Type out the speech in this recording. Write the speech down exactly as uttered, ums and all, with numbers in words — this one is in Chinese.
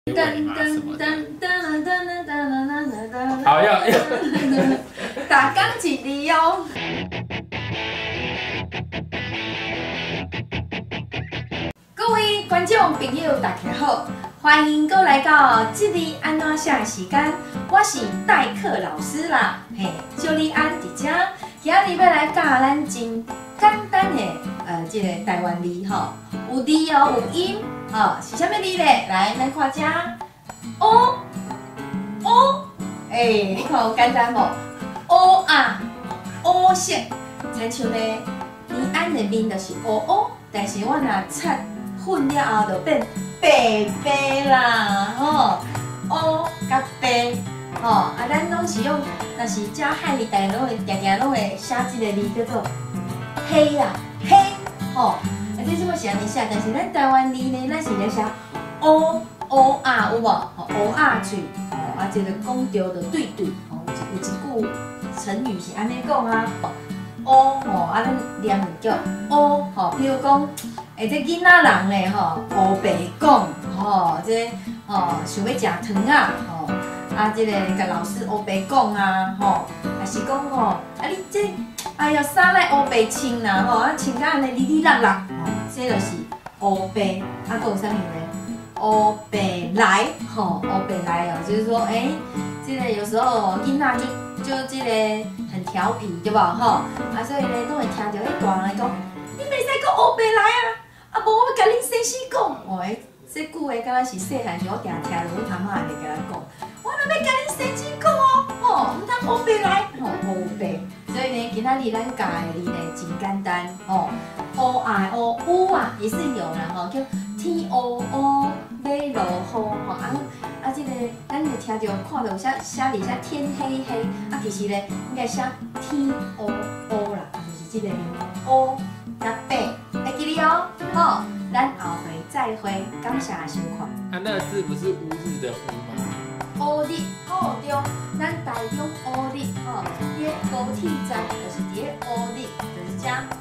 噔噔噔噔噔噔噔噔。 好要要。 打钢琴的哟。各位观众朋友，大家好，欢迎各位来到这里安怎写时间，我是代课老师啦，嘿，就你安伫遮，今日要来教咱真简单的呃，这个台湾字吼，有字哦，有音。 哦，是啥物字咧？来，咱看遮，哦哦，哎，你看有简单无？哦啊，哦色，亲像咧，年安的面就是哦哦，但是我若擦粉了后就变白白啦，吼，哦甲白，吼，啊，咱拢是用，若是遮汉语，大家拢会定定拢会写一个字叫做黑啦，黑，吼。 啊，这是我是安尼写，但是咱台湾字呢，咱是咧写乌乌啊，有无？吼，乌啊嘴，吼啊，这个讲对就对对，吼，有一有一句成语是安尼讲啊，乌吼啊，咱念就叫乌吼，比如讲，诶，这囡仔人咧吼，乌白讲，吼，这吼想要食糖啊，吼，啊，这个甲老师乌白讲啊，吼，还是讲吼，啊你这。 哎呀，衫来乌白穿啦，吼，啊穿甲安尼哩哩啦啦，吼，这就是乌白，啊，搁有啥物咧？乌白来，吼，乌白来哦，就是说，哎、欸，这个有时候囡仔就就这个很调皮，对吧？吼，啊，所以咧都会听到迄大人讲，你袂使讲乌白来啊，啊，无我要甲恁先生讲，哦，哎，这句话敢若是细汉时我定听着阮阿嬷会甲咱讲，我若要甲恁先生讲哦，吼，毋通乌白来，吼，乌白。 所以呢，今仔日咱教的字呢真简单哦，乌啊乌乌啊也是有啦吼，叫天乌乌，马路雨吼啊啊，这个咱就听到看到有写写字写天黑黑，啊其实呢应该写天乌乌啦，就是这个乌加白，会记哩哦，好，咱后回再会，感谢收看。 啊，那个字不是乌日的乌吗？ 乌日，好对，咱台中乌日，吼，伫个高铁站就是伫个乌日，就是遮。